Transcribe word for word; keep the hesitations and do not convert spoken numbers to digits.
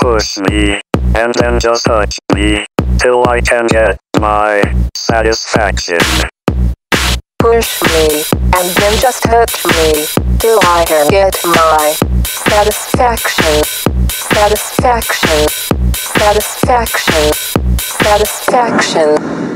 push me, and then just touch me, till I can get my satisfaction. Push me, and then just touch me, till I can get my satisfaction. Satisfaction. Satisfaction. Satisfaction.